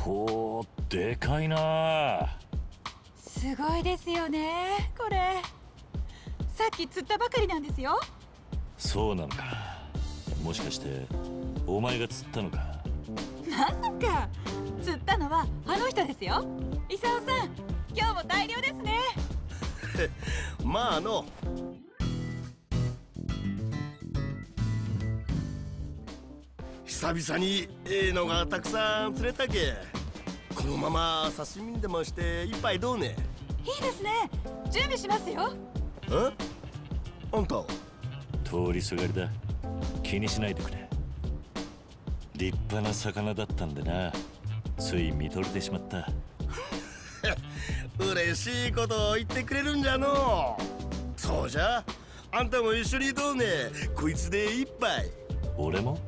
ほう、でかいな。 すごいですよねこれ。さっき釣ったばかりなんですよ。 そうなのか。もしかしてお前が釣ったのか。 まさか。釣ったのはあの人ですよ。伊沢さん、今日も大漁ですね。 まあ久々にのがたくさん釣れたけ。このまま刺身でもして一杯どうね。 いいですね。準備しますよ。 あんたは通りすがりだ。気にしないでくれ。立派な魚だったんでな、つい見とれてしまった。 嬉しいことを言ってくれるんじゃのう。そうじゃ、あんたも一緒にどうね。こいつで一杯。 俺も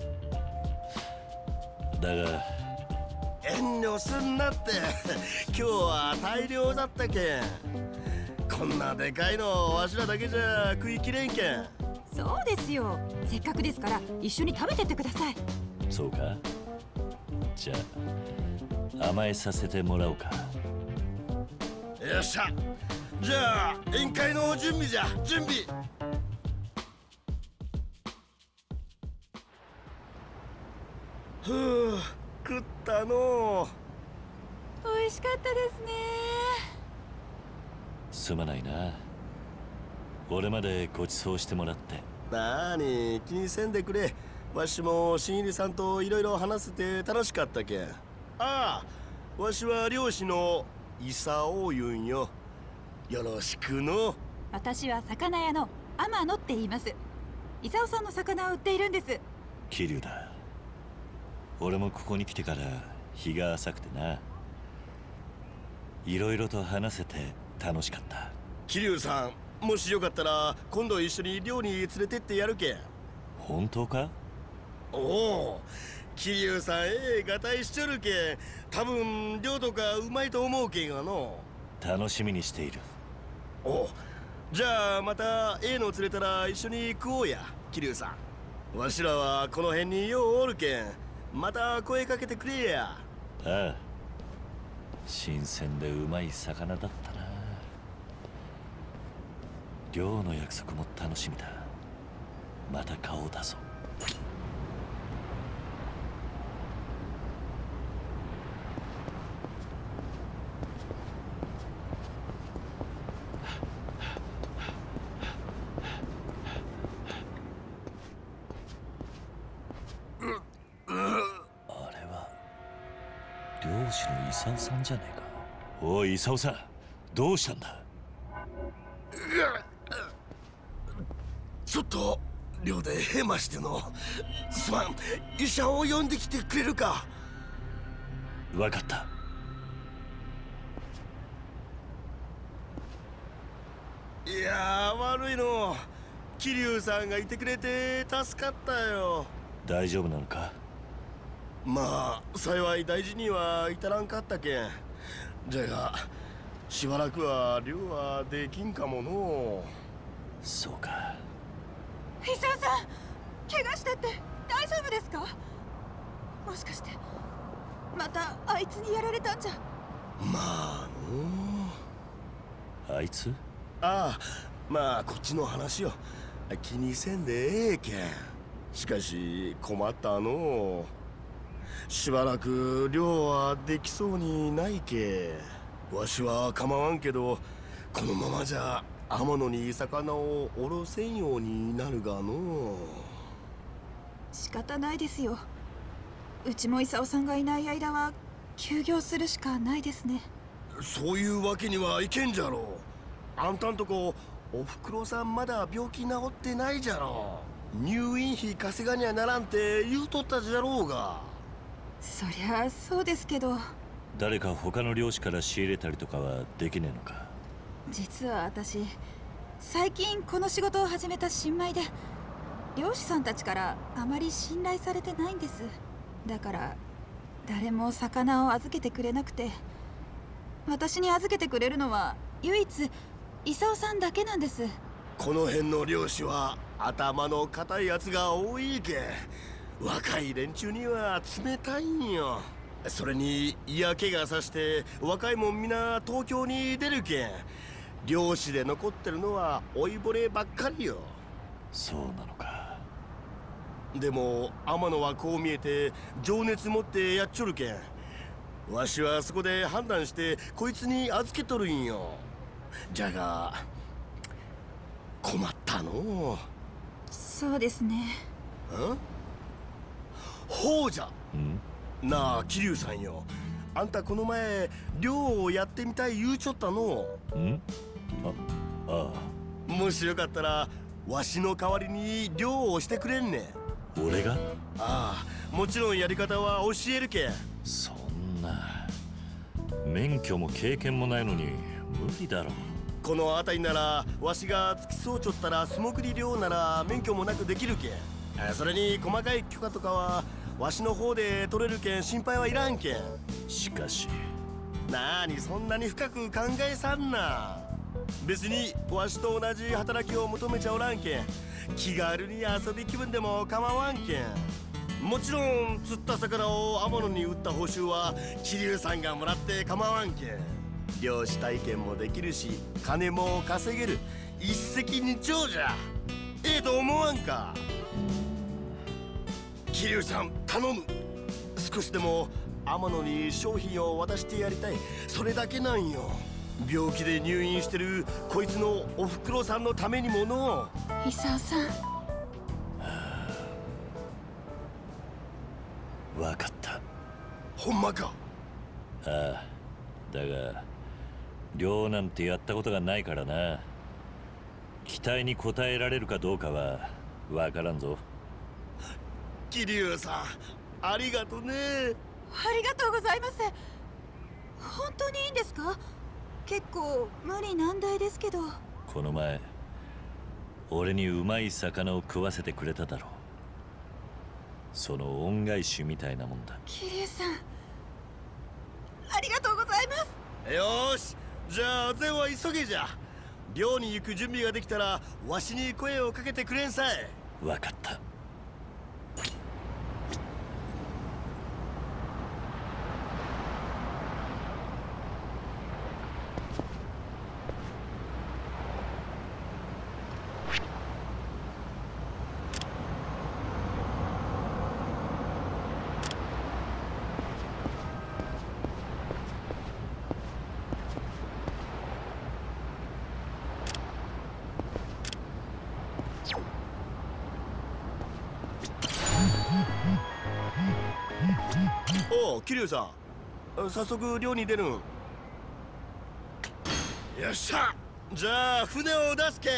だが。 遠慮すんなって。今日は大漁だったけん。こんなでかいのわしらだけじゃ食いきれんけん。 そうですよ。せっかくですから一緒に食べてってください。 そうか。じゃあ甘えさせてもらおうか。 よっしゃ。じゃあ宴会の準備じゃ。準備。ふう、食ったのう。 美味しかったですね。 すまないな、俺までご馳走してもらって。 なーに、気にせんでくれ。わしも新入りさんといろいろ話せて楽しかったけん。ああ、わしは漁師の伊佐を言うんよ。よろしくの。 私は魚屋の天野って言います。伊沢さんの魚を売っているんです。 桐生だ。俺もここに来てから日が浅くてな、いろいろと話せて楽しかった。 桐生さん、もしよかったら今度一緒に漁に連れてってやるけん。 本当か。 おお、桐生さんがたいしちょるけん、多分漁とかうまいと思うけんがの。 楽しみにしている。 お、じゃあまたの釣れたら一緒に食おうや。桐生さん、わしらはこの辺にようおるけん、また声かけてくれや。 ああ、新鮮でうまい魚だったな。漁の約束も楽しみだ。また顔を出そう。漁師の伊沢さんじゃねえか。おい伊沢さん、どうしたんだ。 ちょっと漁でヘマしての。すまん、医者を呼んできてくれるか。 分かった。 いやー、悪いの。桐生さんがいてくれて助かったよ。 大丈夫なのか。 まあ幸い大事には至らんかったけん。じゃがしばらくは漁はできんかもの。 そうか。 伊沢さん、怪我したって大丈夫ですか。もしかしてまたあいつにやられたんじゃ。 まあの。 あいつ。 ああ、まあこっちの話よ。気にせんでええけん。しかし困ったの。しばらく漁はできそうにないけ。わしは構わんけど、このままじゃ天野に魚をおろせんようになるがの。 仕方ないですよ。うちも功さんがいない間は休業するしかないですね。 そういうわけにはいけんじゃろう。あんたんとこおふくろさんまだ病気治ってないじゃろう。入院費稼がにゃならんって言うとったじゃろうが。 そりゃそうですけど。 誰か他の漁師から仕入れたりとかはできねえのか。 実は私最近この仕事を始めた新米で、漁師さんたちからあまり信頼されてないんです。だから誰も魚を預けてくれなくて、私に預けてくれるのは唯一功さんだけなんです。 この辺の漁師は頭の固いやつが多いけん、若い連中には冷たいんよ。 それに嫌気がさして若いもんみな東京に出るけん、漁師で残ってるのは老いぼればっかりよ。 そうなのか。 でも天野はこう見えて情熱持ってやっちょるけん、わしはそこで判断してこいつに預けとるんよ。じゃが困ったのそうですね。 んほうじゃんなあ、桐生さんよ。あんたこの前漁をやってみたい言うちょったの。 んああもしよかったらわしの代わりに漁をしてくれんね。 俺がああ、もちろんやり方は教えるけん。 そんな免許も経験もないのに無理だろ。 この辺りならわしが付き添うちょったら素潜り漁なら免許もなくできるけん。それに細かい許可とかはわしの方で取れるけん心配はいらんけん。 しかしなーにそんなに深く考えさんな。別にわしと同じ働きを求めちゃおらんけん、気軽に遊び気分でも構わんけん。もちろん釣った魚を天野に売った報酬は桐生さんがもらって構わんけん。漁師体験もできるし金も稼げる、一石二鳥じゃ。ええと思わんか。桐生さん頼む。少しでも天野に商品を渡してやりたい、それだけなんよ。病気で入院してるこいつのおふくろさんのためにもの。 功さん。 分かった。 ほんまか。 ああ、だが漁なんてやったことがないからな。期待に応えられるかどうかは分からんぞ。 桐生さんありがとね。 ありがとうございます。本当にいいんですか？結構無理難題ですけど。 この前俺にうまい魚を食わせてくれただろう。その恩返しみたいなもんだ。 桐生さんありがとうございます。 よーし、じゃあ善は急げじゃ。漁に行く準備ができたらわしに声をかけてくれんさい。 分かった。 おう桐生さん、早速漁に出るん。よっしゃ、じゃあ船を出すけ。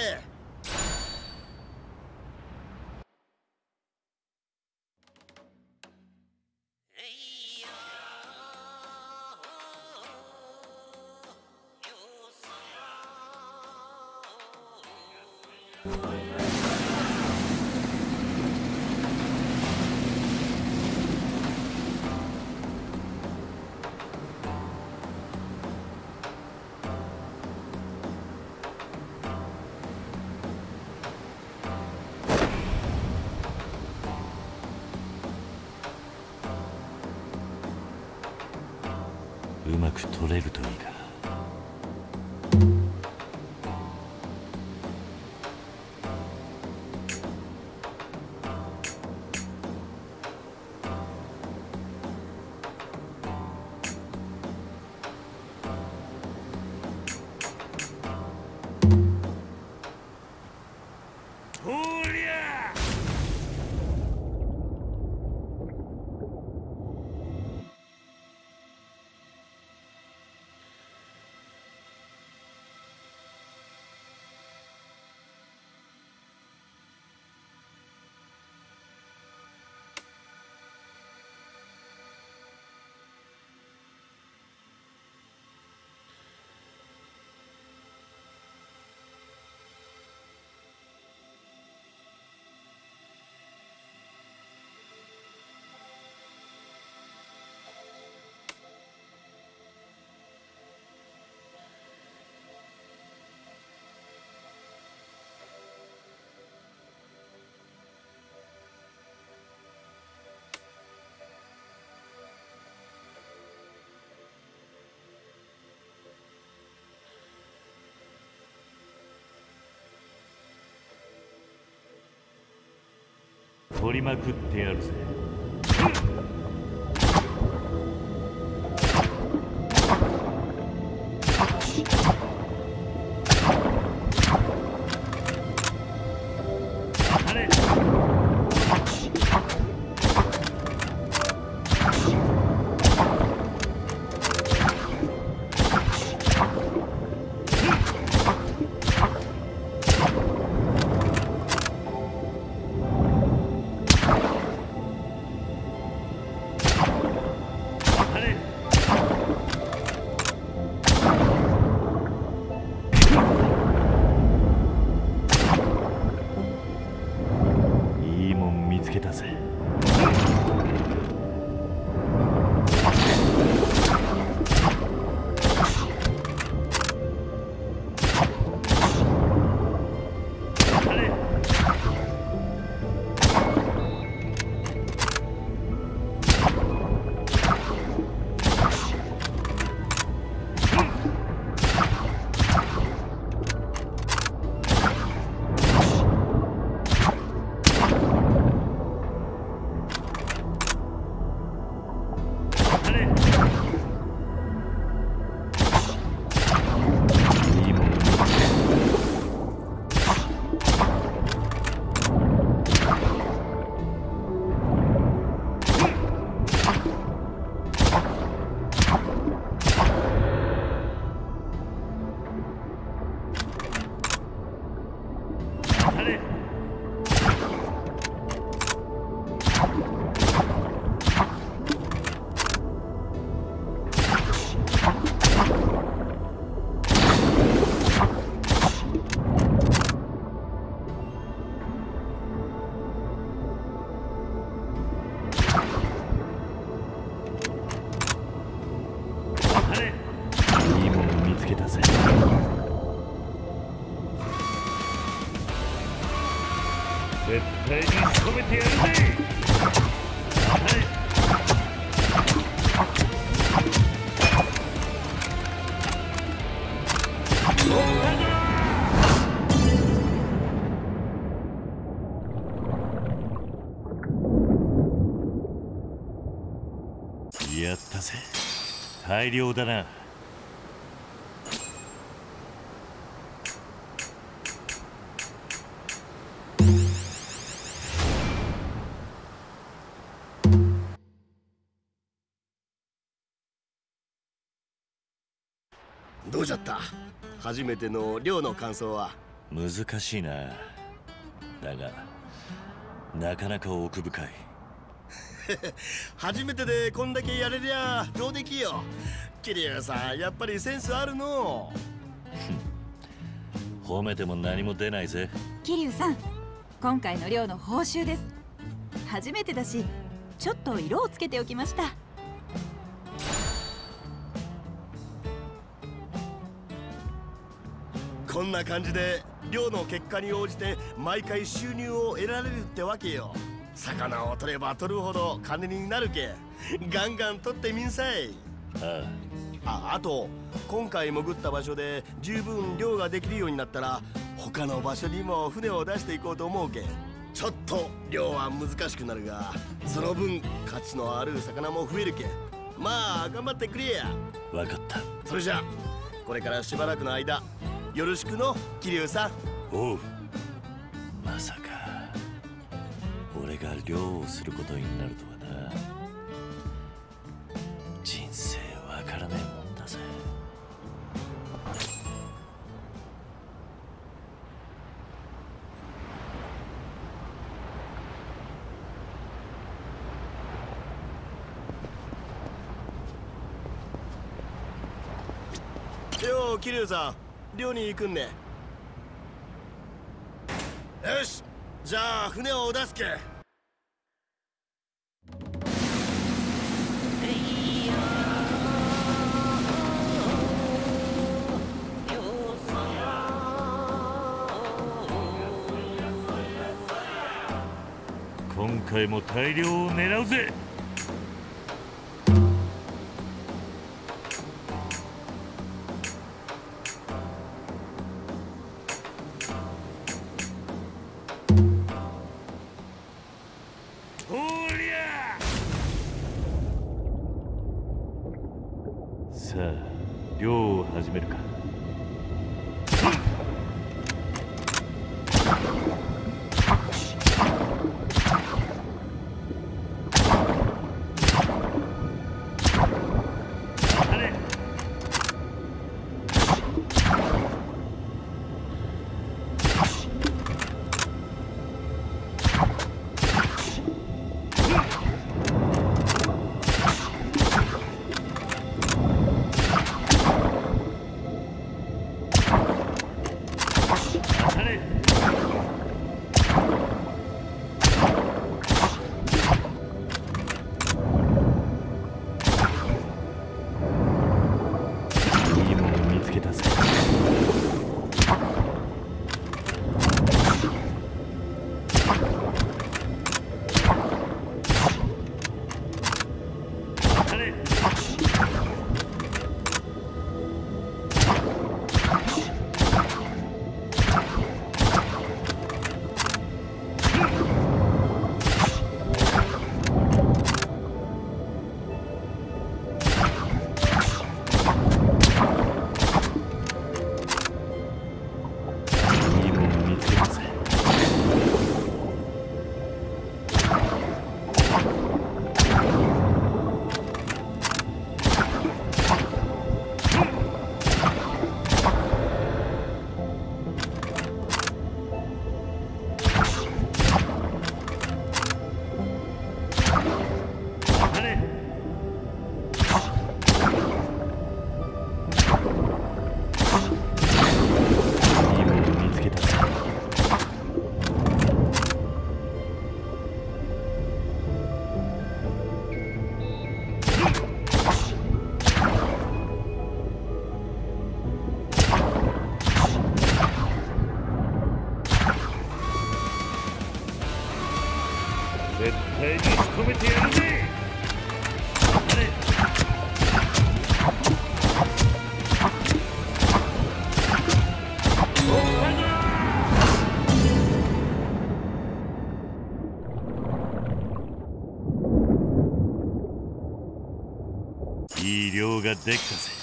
うまく取れるといいが。 ほりゃ取りまくってやるぜ。いいもん見つけたぜ。いいもん見つけたぜ。絶対に仕留めてやるぜ。やったぜ。大量だな。 どうじゃった？初めての漁の感想は。 難しいな。だがなかなか奥深い。 初めてでこんだけやれりゃ上出来よ。桐生さんやっぱりセンスあるの。 褒めても何も出ないぜ。 桐生さん、今回の漁の報酬です。初めてだしちょっと色をつけておきました。 こんな感じで漁の結果に応じて毎回収入を得られるってわけよ。魚を取れば取るほど金になるけ、ガンガン取ってみんさい。あと今回潜った場所で十分漁ができるようになったら他の場所にも船を出していこうと思うけ。ちょっと漁は難しくなるがその分価値のある魚も増えるけ。まあ頑張ってくれや。 わかった。 それじゃこれからしばらくの間よろしくの桐生さん。 おう。まさか俺が漁をすることになるとはな。人生わからないもんだぜ。 よう桐生さん、漁に行くんね。よし、じゃあ船を出すけ。 今回も大量を狙うぜ。 さあ、漁を始めるか。絶対に仕留めてやるぜ。いい漁ができたぜ。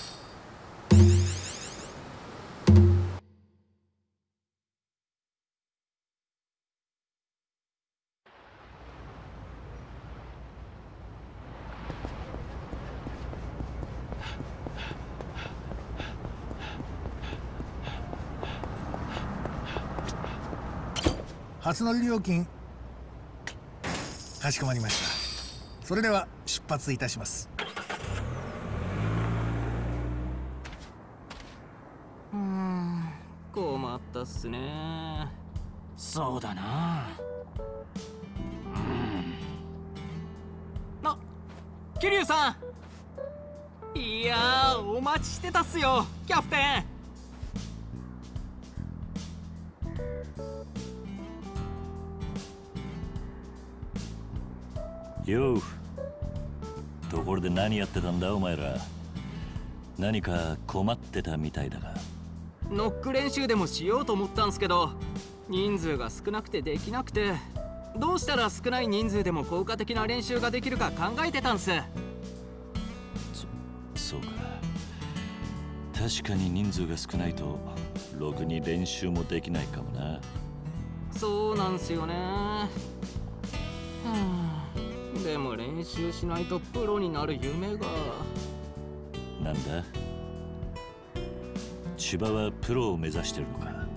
初乗り料金かしこまりました。それでは出発いたします。 困ったっすね。そうだな。あ、桐生さん。いやー、お待ちしてたっすよ、キャプテン。 よう。ところで何やってたんだお前ら。何か困ってたみたいだが。 ノック練習でもしようと思ったんすけど、人数が少なくてできなくて、どうしたら少ない人数でも効果的な練習ができるか考えてたんす。 そうか。確かに人数が少ないとろくに練習もできないかもな。 そうなんすよね。でも練習しないとプロになる夢が。 なんだ、千葉はプロを目指してるのか。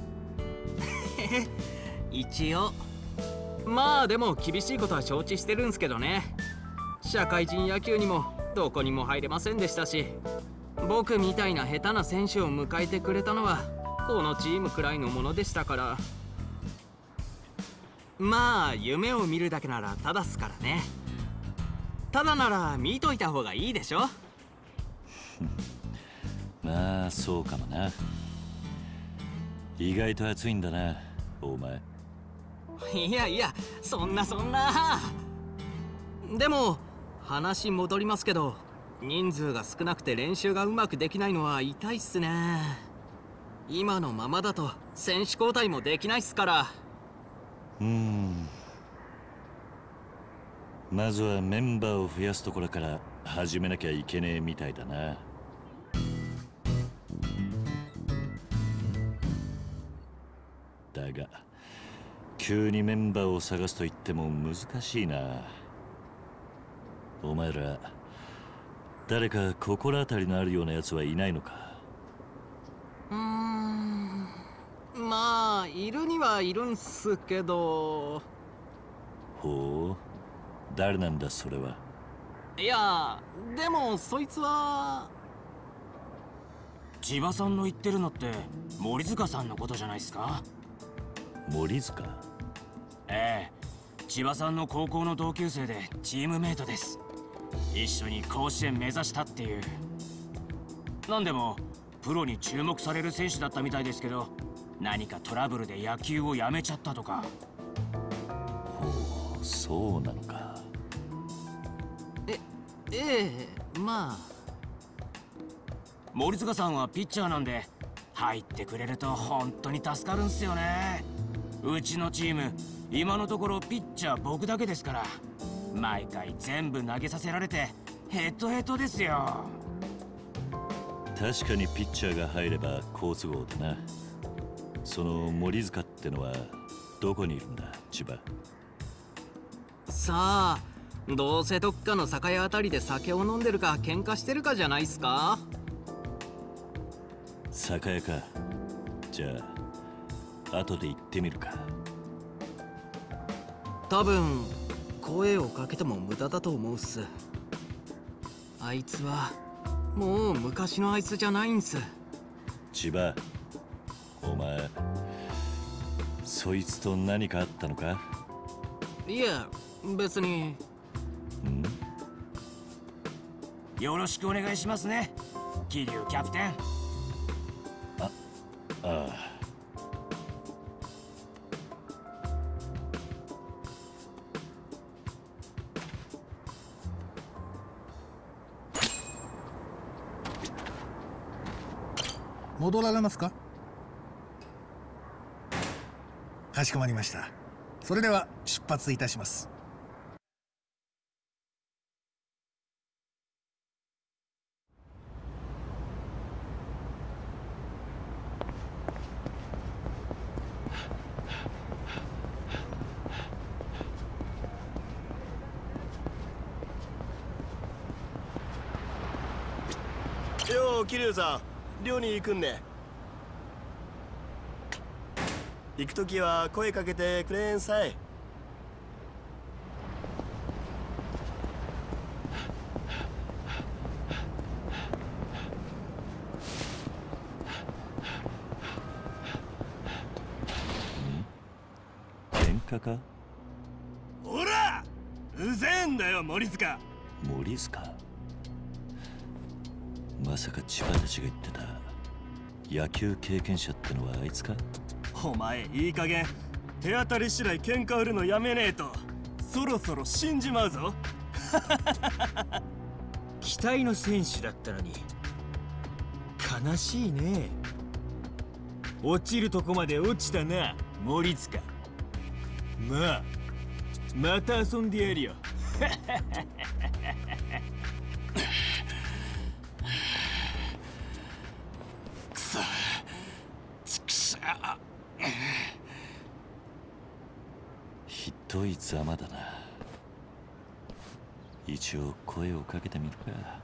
一応。まあでも厳しいことは承知してるんすけどね。社会人野球にもどこにも入れませんでしたし、僕みたいな下手な選手を迎えてくれたのはこのチームくらいのものでしたから。まあ夢を見るだけならただっすからね。ただなら見といた方がいいでしょ。 まあそうかもな。意外と熱いんだなお前。 いやいや、そんな。でも話戻りますけど、人数が少なくて練習がうまくできないのは痛いっすね。今のままだと選手交代もできないっすから。 まずはメンバーを増やすところから始めなきゃいけねえみたいだな。 だが急にメンバーを探すと言っても難しいな。お前ら誰か心当たりのあるようなやつはいないのか？ まあいるにはいるんすけど。 ほう、誰なんだそれは。 いやでもそいつは千葉さんの言ってるのって森塚さんのことじゃないですか？ 森塚？ ええ、千葉さんの高校の同級生でチームメイトです。一緒に甲子園目指したっていう。なんでもプロに注目される選手だったみたいですけど、何かトラブルで野球をやめちゃったとか。 ほう、そうなのか。 ええ、まあ森塚さんはピッチャーなんで入ってくれると本当に助かるんすよね。うちのチーム今のところピッチャー僕だけですから、毎回全部投げさせられてヘトヘトですよ。 確かにピッチャーが入れば好都合だな。その森塚ってのはどこにいるんだ、千葉？ さあ、どうせどっかの酒屋あたりで酒を飲んでるか喧嘩してるかじゃないっすか？ 酒屋か。じゃあ後で行ってみるか。 多分声をかけても無駄だと思うっす。あいつはもう昔のあいつじゃないんす。 千葉、お前そいつと何かあったのか？ いや別に。 ん？ よろしくお願いしますね、桐生キャプテン。 ああ。 戻られますか？かしこまりました。それでは出発いたします。 よう桐生さん、寮に行くんね。行くときは声かけてくれんさい。 喧嘩か？ ほら、うぜえんだよ森塚。 森塚？まさか千葉たちが言ってた野球経験者ってのはあいつか？ お前いい加減手当たり次第喧嘩売るのやめねえとそろそろ死んじまうぞ。 期待の選手だったのに悲しいね。落ちるとこまで落ちたな森塚。まあまた遊んでやるよ。 くそ、ちくしゃ。 ひどいざまだな。一応声をかけてみるか。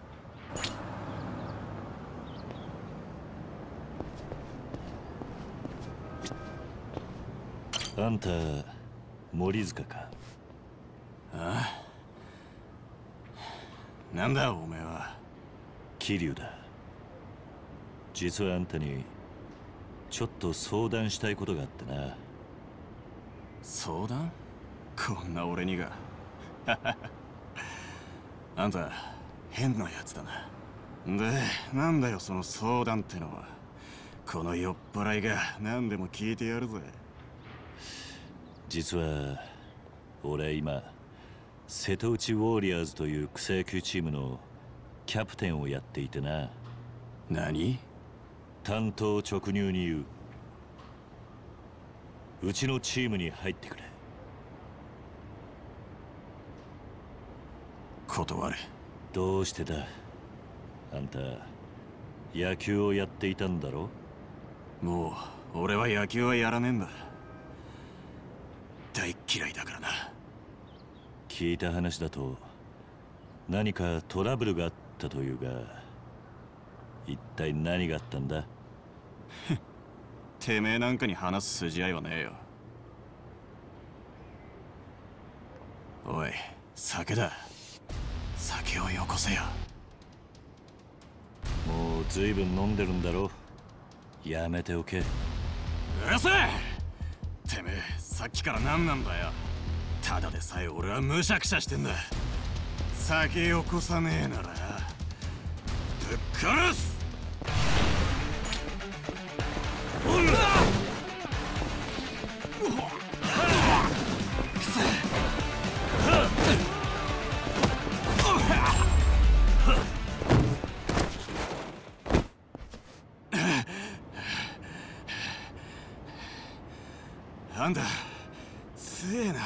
あんた森塚か？ ああ、なんだおめえは。 桐生だ。実はあんたにちょっと相談したいことがあってな。 相談？こんな俺にが。あんた変なやつだな。で、なんだよその相談ってのは。この酔っ払いが何でも聞いてやるぜ。 実は俺今瀬戸内ウォリアーズという草野球チームのキャプテンをやっていてな。 何？ 単刀直入に言う。うちのチームに入ってくれ。 断れ。 どうしてだ？あんた野球をやっていたんだろ？ もう俺は野球はやらねえんだ。 大っ嫌いだからな。 聞いた話だと何かトラブルがあったというが、一体何があったんだ？ てめえなんかに話す筋合いはねえよ。おい、酒だ。酒をよこせよ。 もう随分飲んでるんだろ。やめておけ。 うるせえ！てめえさっきから何なんだよ。ただでさえ俺はむしゃくしゃしてんだ。酒よこさねえならぶっ殺す！なんだ、強えな。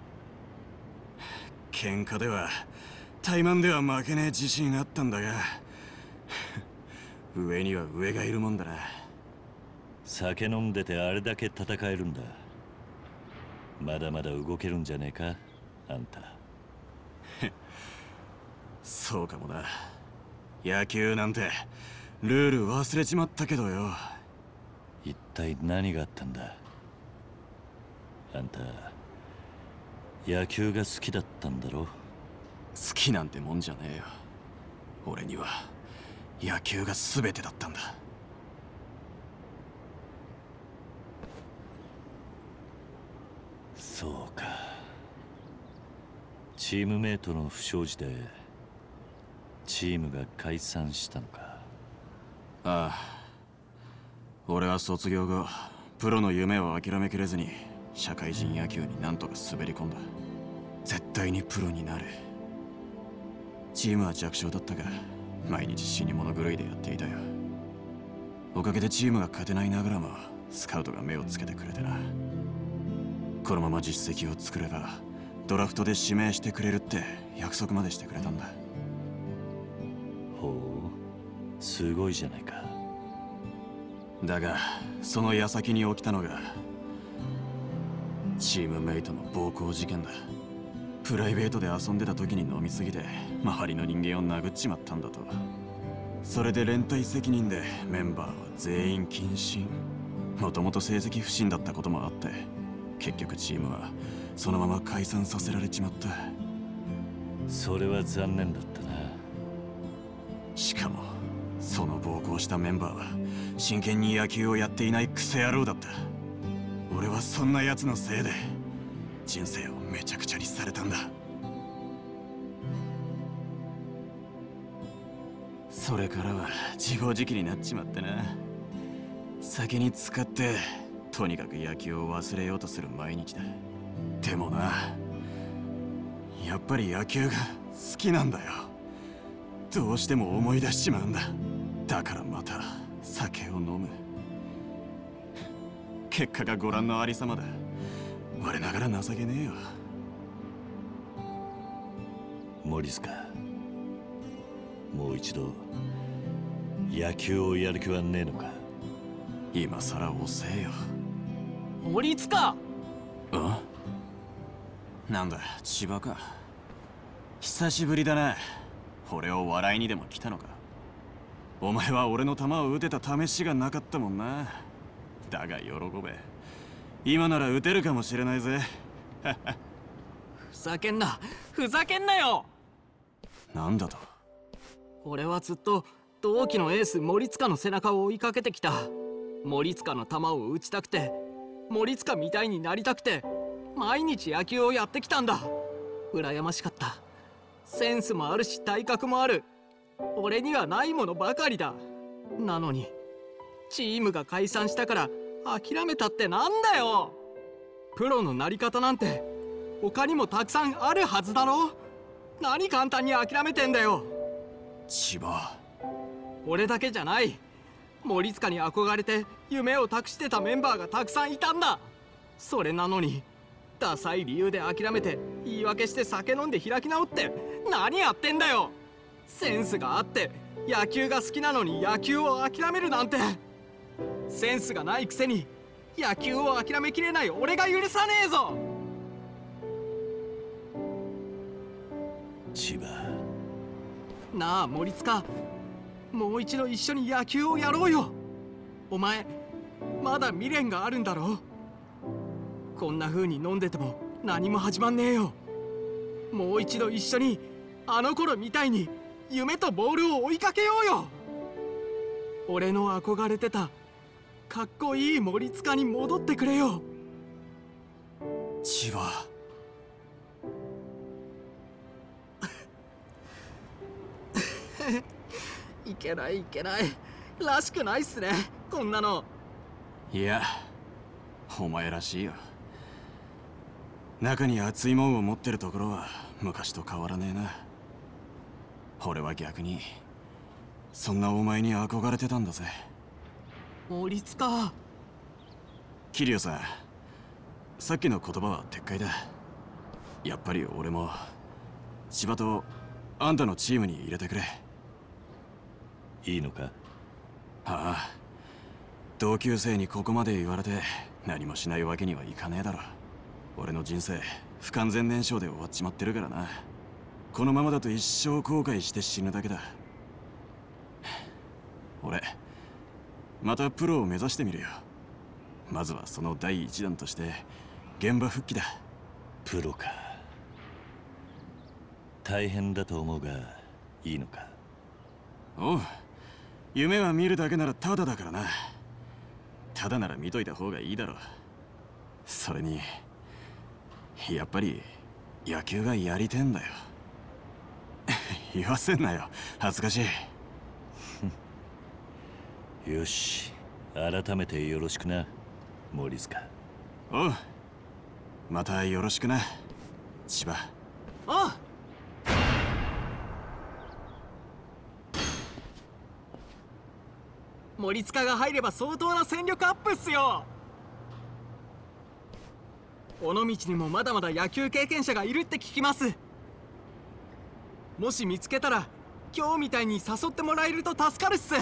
喧嘩では怠慢では負けねえ自信あったんだが上には上がいるもんだな。 酒飲んでてあれだけ戦えるんだ。まだまだ動けるんじゃねえか、あんた。 そうかもな。野球なんてルール忘れちまったけどよ。 一体何があったんだ？あんた野球が好きだったんだろ？ 好きなんてもんじゃねえよ。俺には野球が全てだったんだ。 そうか。チームメイトの不祥事でチームが解散したのか。 ああ、俺は卒業後プロの夢を諦めきれずに社会人野球になんとか滑り込んだ。絶対にプロになる。チームは弱小だったが毎日死に物狂いでやっていたよ。おかげでチームが勝てないながらもスカウトが目をつけてくれてな。このまま実績を作ればドラフトで指名してくれるって約束までしてくれたんだ。 ほう、すごいじゃないか。 だがその矢先に起きたのがチームメイトの暴行事件だ。プライベートで遊んでた時に飲みすぎて周りの人間を殴っちまったんだと。それで連帯責任でメンバーは全員謹慎。もともと成績不振だったこともあって結局チームはそのまま解散させられちまった。 それは残念だったな。 しかもその暴行したメンバーは真剣に野球をやっていないクソ野郎だった。俺はそんな奴のせいで人生をめちゃくちゃにされたんだ。それからは自暴自棄になっちまってな。酒に浸かってとにかく野球を忘れようとする毎日だ。でもな、やっぱり野球が好きなんだよ。どうしても思い出しちまうんだ。だからまた酒を飲む。結果がご覧のありさまだ。我ながら情けねえよ。 森塚、もう一度野球をやる気はねえのか？ 今さら遅えよ。 森塚！ なんだ、千葉か。久しぶりだな。俺を笑いにでも来たのか。お前は俺の球を打てた試しがなかったもんな。だが喜べ。今なら打てるかもしれないぜ。 ふざけんな、ふざけんなよ。 なんだと？ 俺はずっと同期のエース森塚の背中を追いかけてきた。森塚の球を打ちたくて、森塚みたいになりたくて、毎日野球をやってきたんだ。羨ましかった。センスもあるし体格もある。俺にはないものばかりだ。なのにチームが解散したから諦めたってなんだよ。プロのなり方なんて他にもたくさんあるはずだろ。何簡単に諦めてんだよ。 千葉。 俺だけじゃない。森塚に憧れて夢を託してたメンバーがたくさんいたんだ。それなのにダサい理由で諦めて言い訳して酒飲んで開き直って何やってんだよ。センスがあって野球が好きなのに野球を諦めるなんて。センスがないくせに野球を諦めきれない俺が許さねえぞ。 千葉。 なあ森塚、もう一度一緒に野球をやろうよ。お前まだ未練があるんだろ。こんな風に飲んでても何も始まんねえよ。もう一度一緒にあの頃みたいに夢とボールを追いかけようよ。俺の憧れてたかっこいい森塚に戻ってくれよ。 千葉。 いけないいけない、らしくないっすねこんなの。 いや、お前らしいよ。中に熱いもんを持ってるところは昔と変わらねえな。俺は逆にそんなお前に憧れてたんだぜ。 森塚。 桐生さん、さっきの言葉は撤回だ。やっぱり俺も千葉とあんたのチームに入れてくれ。 いいのか？ ああ、同級生にここまで言われて何もしないわけにはいかねえだろ。俺の人生不完全燃焼で終わっちまってるからな。このままだと一生後悔して死ぬだけだ。俺またプロを目指してみるよ。まずはその第一弾として現場復帰だ。 プロか。大変だと思うがいいのか？ おう、夢は見るだけならタダだからな。タダなら見といた方がいいだろう。それにやっぱり野球がやりてんだよ。言わせんなよ、恥ずかしい。よし、改めてよろしくな、森塚。 おう、またよろしくな、千葉。 ああ、森塚が入れば相当な戦力アップっすよ。尾道にもまだまだ野球経験者がいるって聞きます。もし見つけたら今日みたいに誘ってもらえると助かるっす。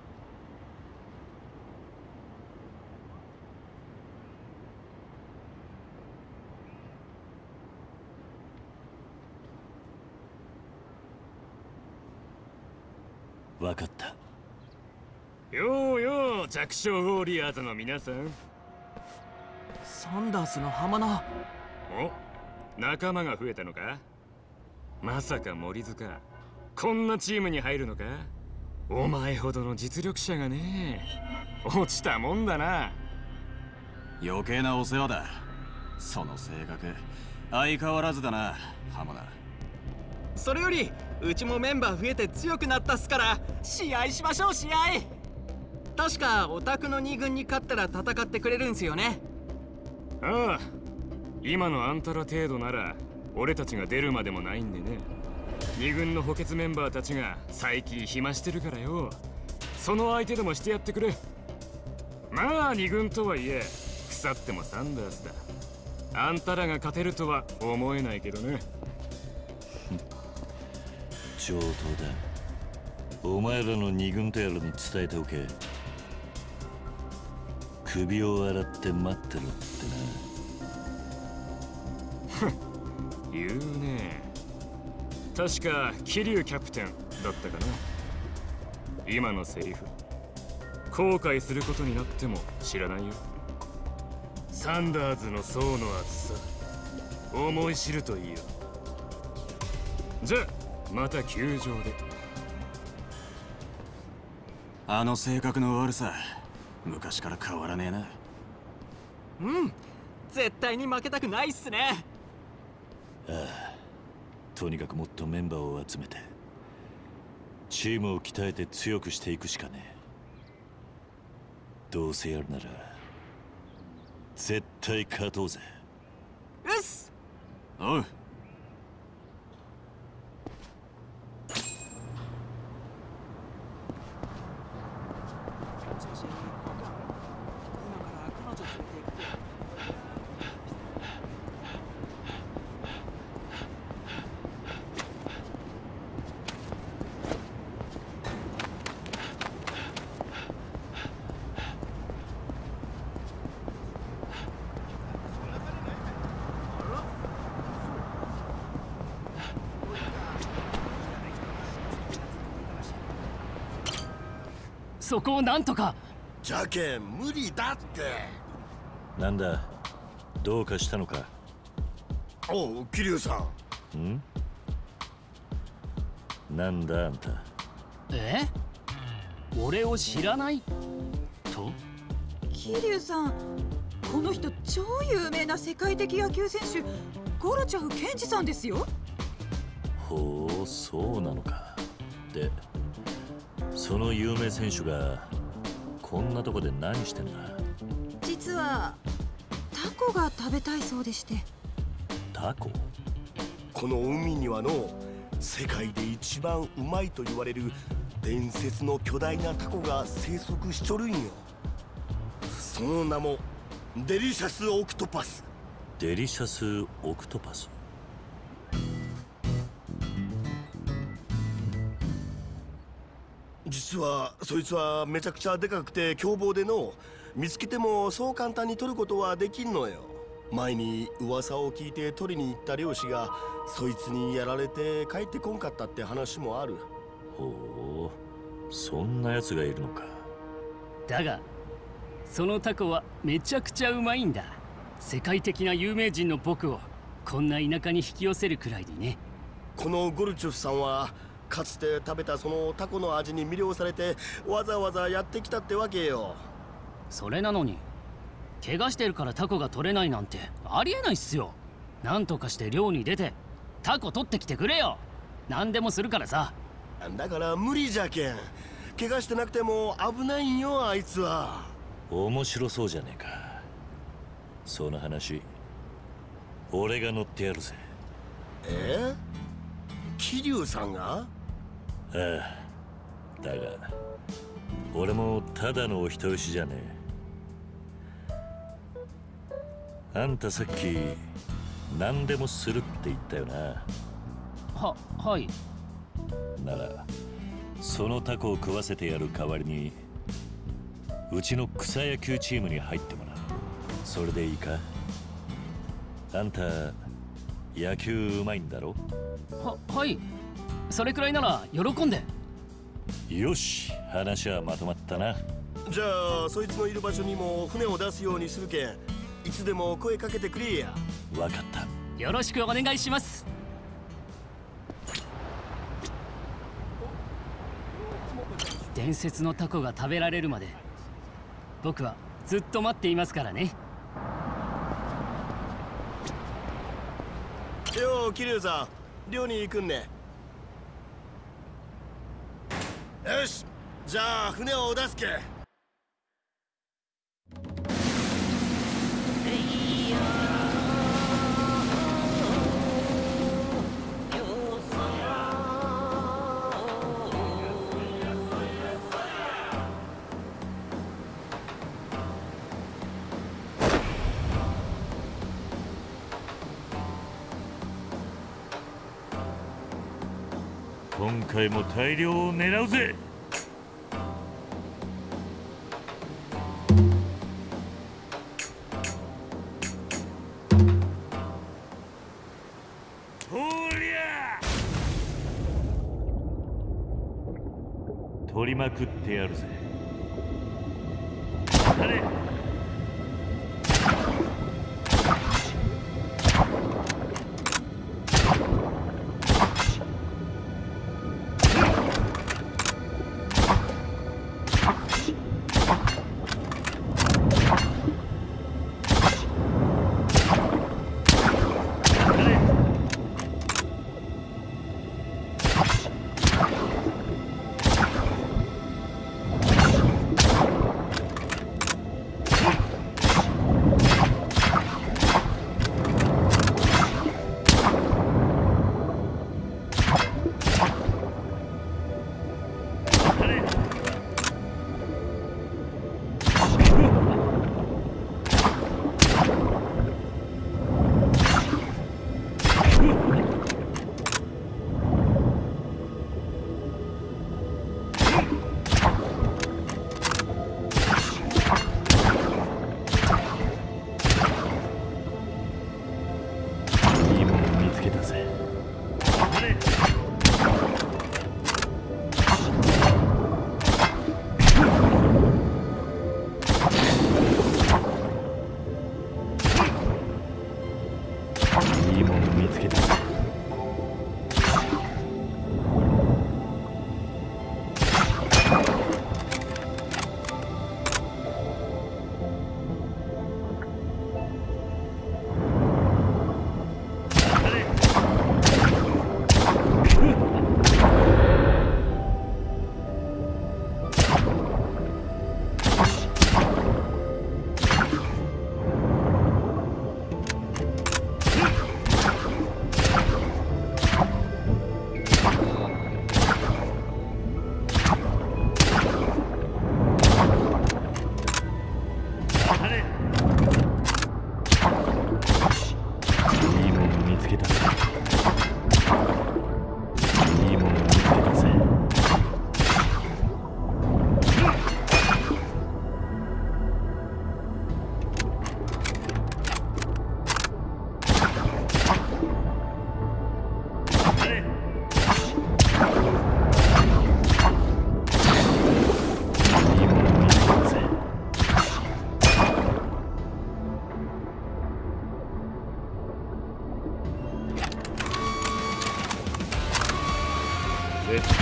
分かった。 ようよう、弱小ウォーリアーズの皆さん。 サンダースの浜名。 お、仲間が増えたのか？まさか森塚、こんなチームに入るのか？お前ほどの実力者がね。落ちたもんだな。 余計なお世話だ。その性格相変わらずだな、浜田。 それよりうちもメンバー増えて強くなったっすから、試合しましょう、試合。確かオタクの2軍に勝ったら戦ってくれるんすよね。 ああ、今のあんたら程度なら俺たちが出るまでもないんでね。2軍の補欠メンバーたちが最近暇してるからよ。その相手でもしてやってくれ。まあ2軍とはいえ腐ってもサンダースだ。あんたらが勝てるとは思えないけどね。 上等だ。お前らの2軍とやらに伝えておけ。首を洗って待ってろってな。 言うね。確か桐生キャプテンだったかな。今のセリフ後悔することになっても知らないよ。サンダーズの層の厚さ思い知るといいよ。じゃあまた球場で。 あの性格の悪さ昔から変わらねえな。 うん、絶対に負けたくないっすね。 ああ、とにかくもっとメンバーを集めてチームを鍛えて強くしていくしかねえ。どうせやるなら絶対勝とうぜ。 うっす。 おう。 そこをなんとか。 じゃけん無理だって。 なんだ、どうかしたのか。 おう、桐生さん。 ん？なんだあんた。 俺を知らないと？ 桐生さん、この人超有名な世界的野球選手ゴルチャフ健二さんですよ。 ほう、そうなのか。で、その有名選手がこんなとこで何してんだ。 実はタコが食べたいそうでして。 タコ？ この海にはの世界で一番うまいと言われる伝説の巨大なタコが生息しちょるんよ。その名もデリシャスオクトパス。 デリシャスオクトパス。 実はそいつはめちゃくちゃでかくて凶暴での、見つけてもそう簡単に取ることはできんのよ。前に噂を聞いて取りに行った漁師がそいつにやられて帰ってこんかったって話もある。 ほう、そんなやつがいるのか。 だがそのタコはめちゃくちゃうまいんだ。世界的な有名人の僕をこんな田舎に引き寄せるくらいでね。 このゴルチュフさんはかつて食べたそのタコの味に魅了されてわざわざやってきたってわけよ。 それなのに怪我してるからタコが取れないなんてありえないっすよ。なんとかして漁に出てタコ取ってきてくれよ。何でもするからさ。 だから無理じゃけん。怪我してなくても危ないんよ、あいつは。 面白そうじゃねえか。その話俺が乗ってやるぜ。桐生さんが？ああ、だが俺もただのお人よしじゃねえ。あんたさっき何でもするって言ったよな。 はい。 ならそのタコを食わせてやる代わりにうちの草野球チームに入ってもらう。それでいいか？あんた野球うまいんだろ？ はい。それくらいなら喜んで。 よし、話はまとまったな。 じゃあそいつのいる場所にも船を出すようにするけん、いつでも声かけてくれや。 わかった。 よろしくお願いします。伝説のタコが食べられるまで僕はずっと待っていますからね。 よう、桐生さん、漁に行くんね。よし、じゃあ船を出すけ。 今回も大漁を狙うぜ。とりゃ取りまくってやるぜ。あれ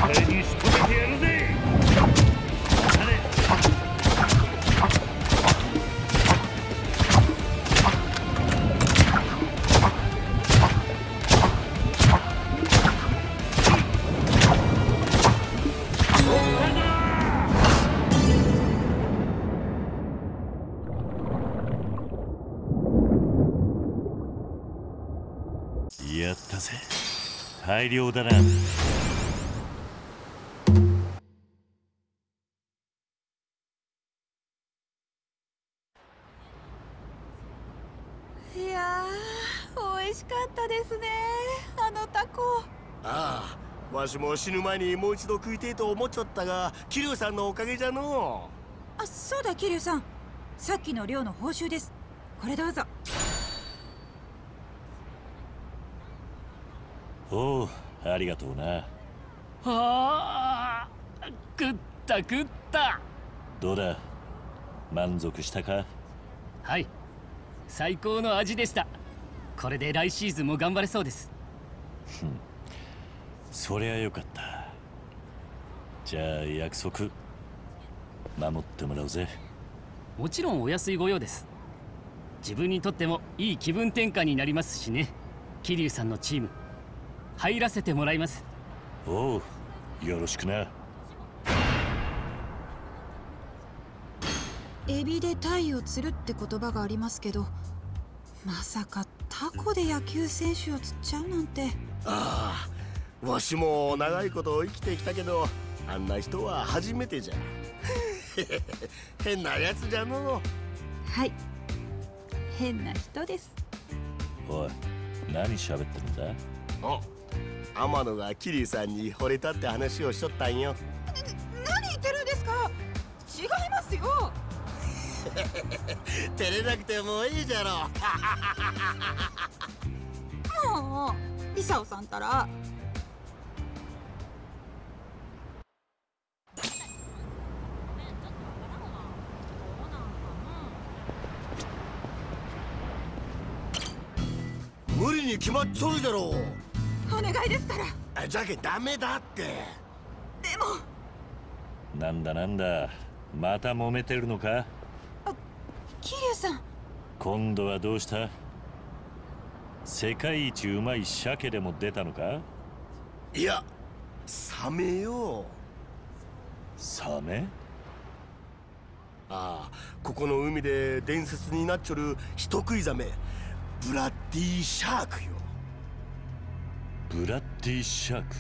俺に仕留めてやるぜ。やったぜ。大量だな。 いやー、美味しかったですね、あのタコ。 ああ、わしも死ぬ前にもう一度食いてえと思っちゃったが、桐生さんのおかげじゃのあ、そうだ桐生さん、さっきの漁の報酬です。これどうぞ。 おう、ありがとうな。 はあ、食った食った。 どうだ、満足したか？ はい、最高の味でした。これで来シーズンも頑張れそうです。 そりゃよかった。じゃあ約束守ってもらうぜ。 もちろんお安いご用です。自分にとってもいい気分転換になりますしね。桐生さんのチーム入らせてもらいます。 おう、よろしくな。 エビで鯛を釣るって言葉がありますけど、まさかタコで野球選手を釣っちゃうなんて。 ああ、わしも長いこと生きてきたけど、あんな人は初めてじゃ。変なやつじゃの。 はい、変な人です。 おい、何喋ってるんだ？ お、天野が桐生さんに惚れたって話をしとったんよ。 何言ってるんですか？違いますよ。 照れなくてもいいじゃろ。 もうイサオさんたら。 無理に決まっちょるじゃろ。 お願いですから。 じゃけダメだって。 でも。 なんだなんだ、また揉めてるのか？ 桐生さん、 今度はどうした？世界一うまい鮭でも出たのか？ いや、サメよ。 サメ？ ああ、ここの海で伝説になっちょる人食いザメ、ブラッディシャークよ。 ブラッディシャーク？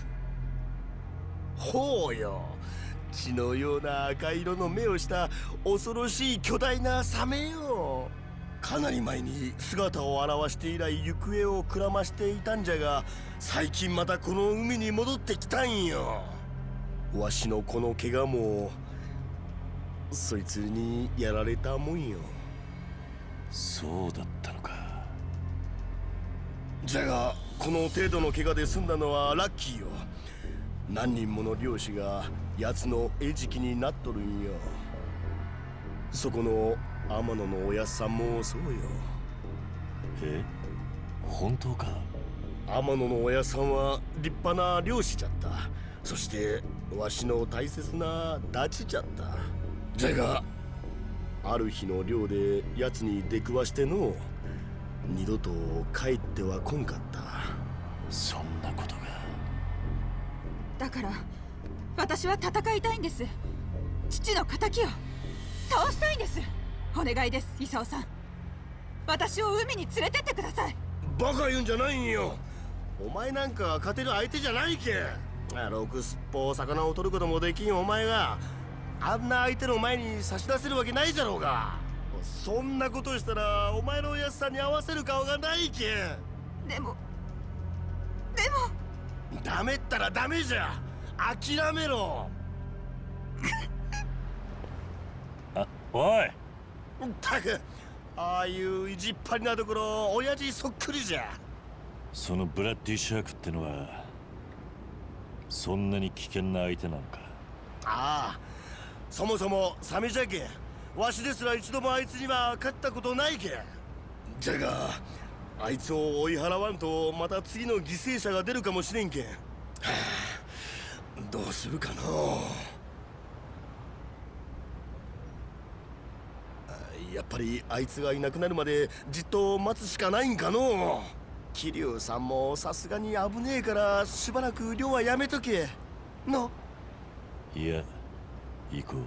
ほうよ。血のような赤色の目をした恐ろしい巨大なサメよ。かなり前に姿を現して以来行方をくらましていたんじゃが、最近またこの海に戻ってきたんよ。わしのこの怪我もそいつにやられたもんよ。 そうだったのか。 じゃがこの程度の怪我で済んだのはラッキーよ。何人もの漁師が奴の餌食になっとるんよ。そこの天野のおやっさんもそうよ。 え？本当か？ 天野のおやっさんは立派な漁師じゃった。そしてわしの大切なダチじゃった。じゃがある日の漁で奴に出くわしての、二度と帰っては来んかった。 そんなことが。 だから私は戦いたいんです。父の敵を倒したいんです。お願いです、イサオさん。私を海に連れてってください。 バカ言うんじゃないんよ。お前なんか勝てる相手じゃないけ。ろくすっぽ魚を取ることもできんお前があんな相手の前に差し出せるわけないじゃろうが。そんなことしたらお前のおやつさんに合わせる顔がないけ。 でもダメったらダメじゃ。諦めろ。 あ、おい。 ったく、ああいう意地っ張りなところ親父そっくりじゃ。 そのブラッディシャークってのはそんなに危険な相手なのか？ ああ、そもそもサメじゃけ。わしですら一度もあいつには勝ったことないけ。じゃがあいつを追い払わんとまた次の犠牲者が出るかもしれんけん。はあ、 どうするかな。やっぱりあいつがいなくなるまでじっと待つしかないんかの。桐生さんもさすがに危ねえからしばらく漁はやめとけの。 いや、行こ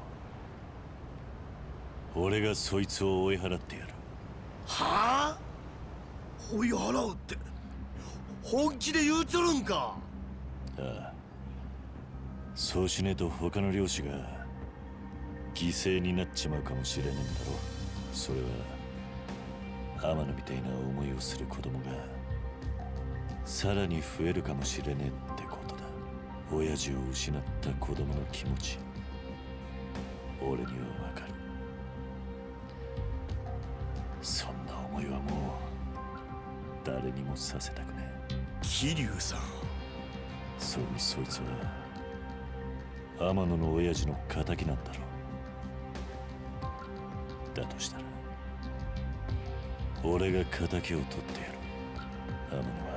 う。俺がそいつを追い払ってやる。 はあ？追い払うって本気で言うちょるんか。 ああ、そうしねえと他の漁師が犠牲になっちまうかもしれねえんだろ。それは天野みたいな思いをする子供がさらに増えるかもしれねえってことだ。親父を失った子供の気持ち、俺にはわかる。そんな思いはもう誰にもさせたくねえ。 桐生さん、 それにそいつは天野の親父の仇なんだろう。だとしたら俺が仇を取ってやる。天野は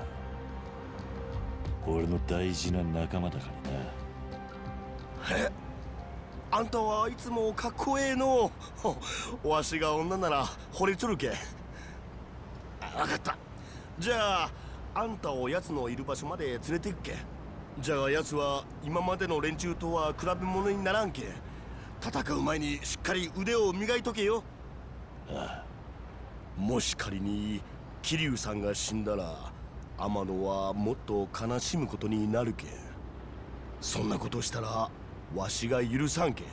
俺の大事な仲間だからな。 え、あんたはいつもかっこええの。わしが女なら惚れちょるけ。分かった。じゃああんたを奴のいる場所まで連れて行くけ。じゃあ奴は今までの連中とは比べ物にならんけ。戦う前にしっかり腕を磨いとけよ。 ああ。 もし仮に桐生さんが死んだら天野はもっと悲しむことになるけん。そんなことしたらわしが許さんけん。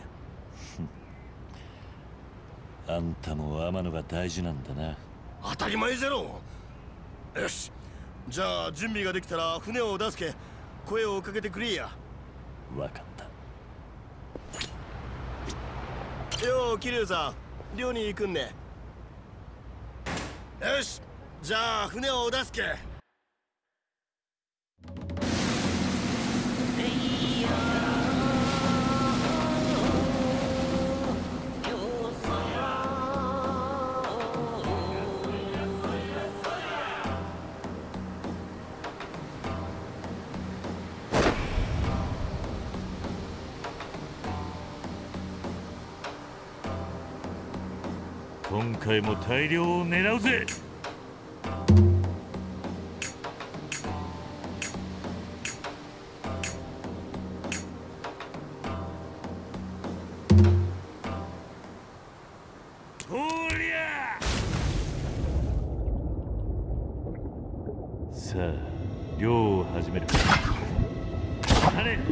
あんたも天野が大事なんだな。 当たり前じゃろ。よし、じゃあ準備ができたら船を出すけ。声をかけてくれや。 わかった。 よう桐生さん、漁に行くんね。よし、じゃあ船を出すけ。 今回も大漁を狙うぜ。おりゃ。さあ、漁を始める。あれ。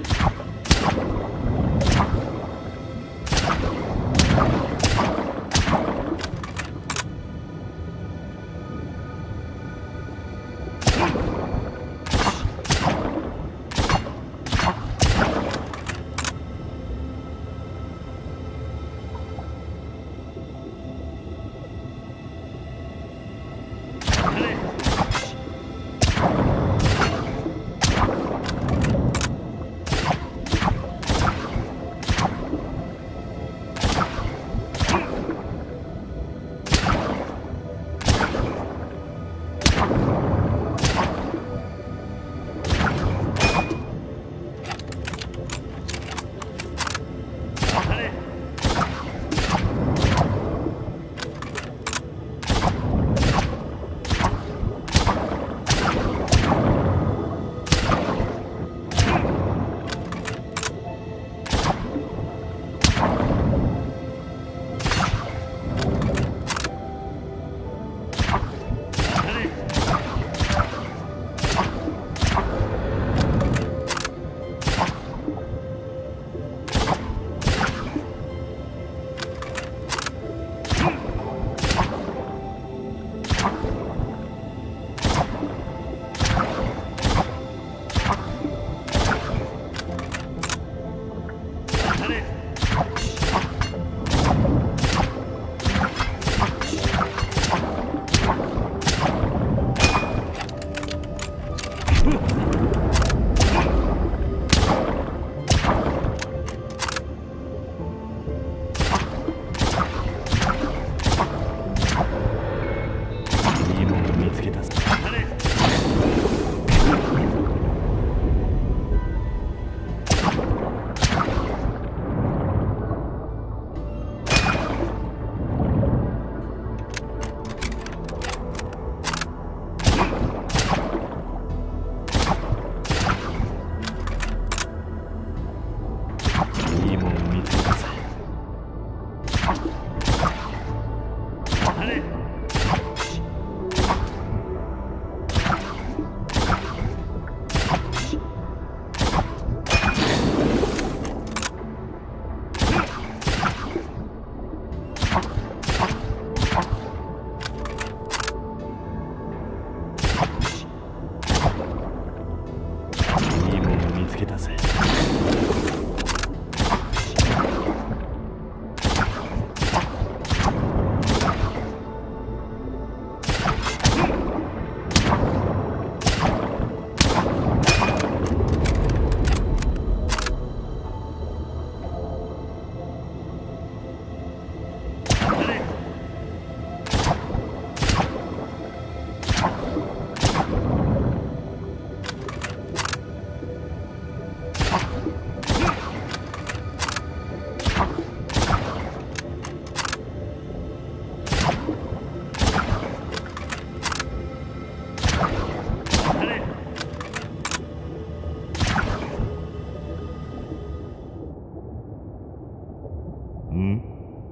ん？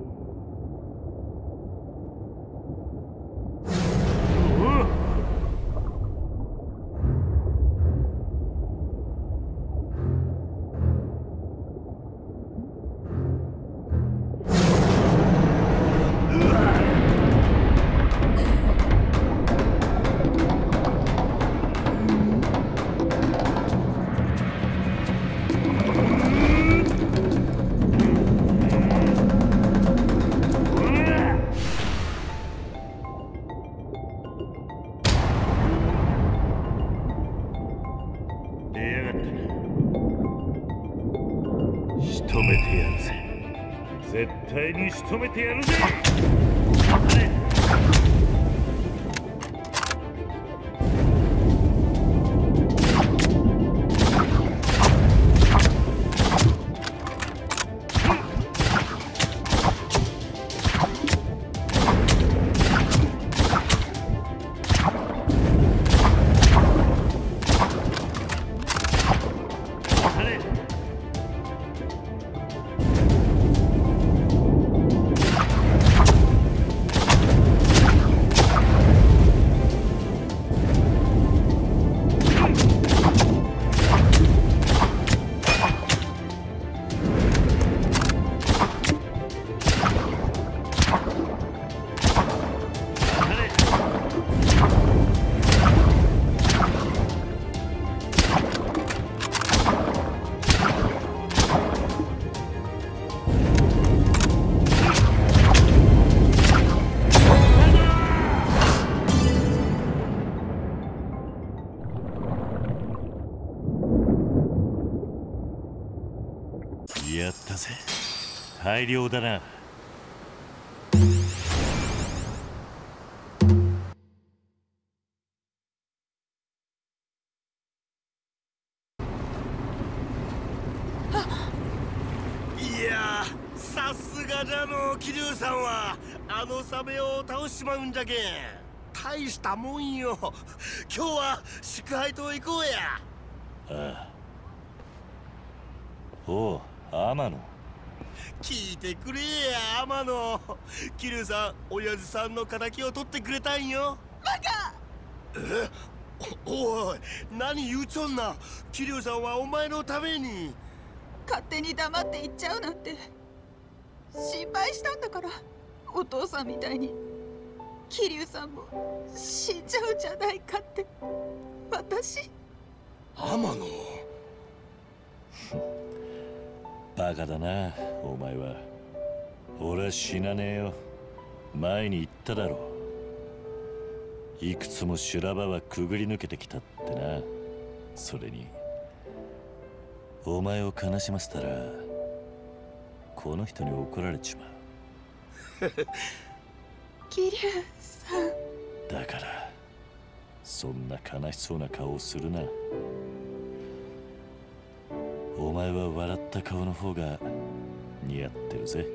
仕留めてやるぜ。絶対に仕留めてやるぜ。やったぜ。大量だな。 いやー、さすがじゃの桐生さんはあのサメを倒しちまうんじゃけん。大したもんよ。今日は祝杯と行こうや。 ああ。おう、天野。 聞いてくれや、天野。桐生さん、親父さんの敵を取ってくれたんよ。 バカ！ おい、何言うちょんな。桐生さんはお前のために。 勝手に黙って行っちゃうなんて心配したんだから。お父さんみたいに桐生さんも死んじゃうんじゃないかって。私天野バカだな、お前は。俺は死なねえよ。前に言っただろ。いくつも修羅場はくぐり抜けてきたってな。それにお前を悲しませたらこの人に怒られちまう。 桐生さん。 だからそんな悲しそうな顔をするな。お前は笑った顔の方が似合ってるぜ。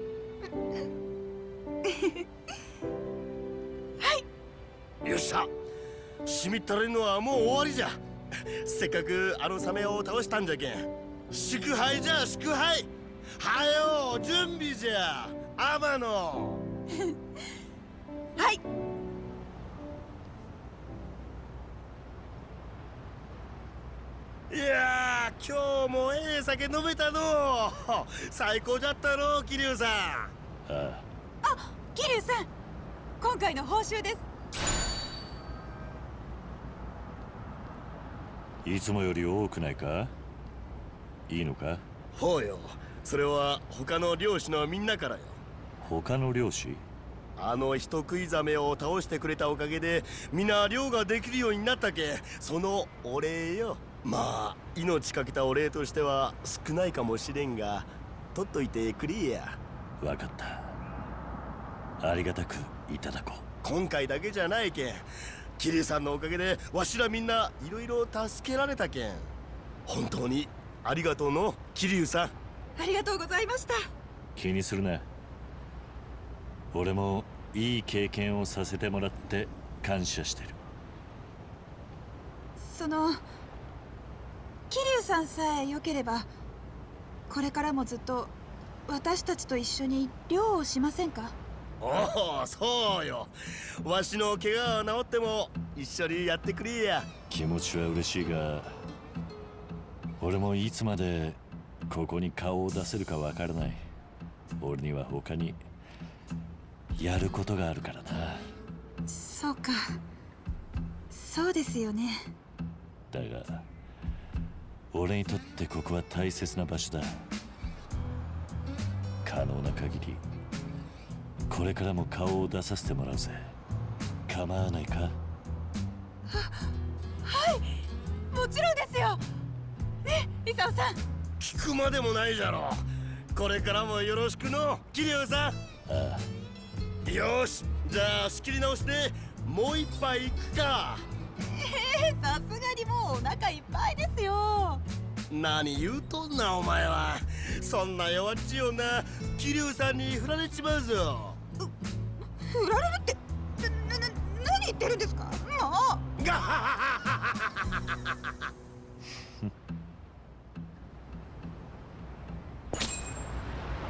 よっしゃ、しみったれるのはもう終わりじゃ。せっかくあのサメを倒したんじゃけん、祝杯じゃ祝杯。はよ準備じゃ天野。 はい。 いやー、今日もええ酒飲めたの。最高じゃったの、桐生さん。 ああ。 あ、桐生さん、今回の報酬です。 いつもより多くないか？いいのか？ ほうよ。それは他の漁師のみんなからよ。 他の漁師？ あの人食いザメを倒してくれたおかげでみんな漁ができるようになったけ、そのお礼よ。まあ命かけたお礼としては少ないかもしれんが、取っといてくれや。 わかった。ありがたくいただこう。 今回だけじゃないけん、桐生さんのおかげでわしらみんないろいろ助けられたけん、本当にありがとうの桐生さん。 ありがとうございました。 気にするな。俺もいい経験をさせてもらって感謝してる。 その桐生さんさえ良ければこれからもずっと私たちと一緒に漁をしませんか？ おお、そうよ。わしの怪我が治っても一緒にやってくれや。 気持ちは嬉しいが、俺もいつまでここに顔を出せるかわからない。俺には他にやることがあるからな。 そうか、そうですよね。 だが俺にとってここは大切な場所だ。可能な限りこれからも顔を出させてもらうぜ。構わないか？ はい、もちろんですよ。ね、イサオさん。 聞くまでもないじゃろ。これからもよろしくの、桐生さん。 ああ。 よし、じゃあ仕切り直してもう一杯いくか。 さすがにもうお腹いっぱいですよ。 何言うとんなお前は。そんな弱っちい女、桐生さんに振られちまうぞ。 振られるって、何言ってるんですか？もう。 ガハハハハハ。